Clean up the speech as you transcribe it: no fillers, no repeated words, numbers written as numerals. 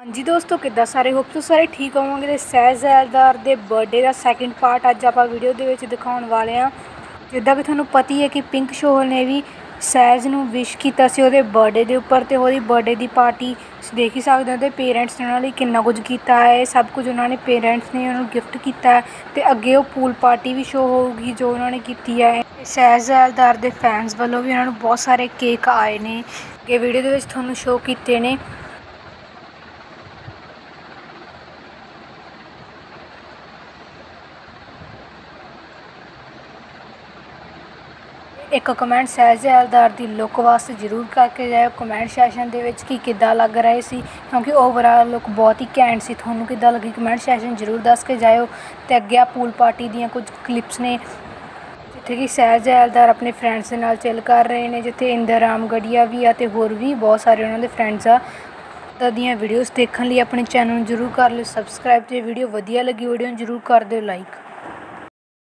हाँ जी दोस्तों, किद्दां सारे होप तो सारे ठीक होवोगे। तो सैहज़ादार दे बर्थडे का सैकेंड पार्ट अज आप वीडियो के दिखाने वाले हैं। जिद्दां कि तुहानूं पता ही है कि पिंक शो ने भी सैज नूं विश किया उसके बर्थडे के उपर, तो वो बर्थडे की पार्टी देख ही सकते हो। तो पेरेंट्स ने उन्होंने कितना कुछ किया है, सब कुछ उन्होंने पेरेंट्स ने उन्होंने गिफ्ट किया है। तो अगे वो पूल पार्टी भी शो होगी जो उन्होंने की है। सैहज़ादार के फैनस वालों भी उन्होंने बहुत सारे केक आए ने, अगे वीडियो के तुहानूं शो किए ने। एक कमेंट सैहज़ादार की लुक वास्ते जरूर करके जाओ कमेंट सैशन कि किद्दां लग रहे सी, क्योंकि ओवरऑल लुक बहुत ही घैंट सी। तुहानूं किद्दां लगी कमेंट सैशन जरूर दस के जाओ। तो अगे आ पूल पार्टी दी कुछ क्लिप्स ने जिथे कि सैहज़ादार अपने फ्रेंड्स के नाल चिल कर रहे हैं, जिथे इंदर रामगढ़िया भी आ होर भी बहुत सारे उन्होंने फ्रेंड्स आ। इदां दीयां वीडियोज़ देखने लिए अपने चैनल जरूर कर लो सबसक्राइब। तो वीडियो वधिया लगी वीडियो जरूर कर दो लाइक।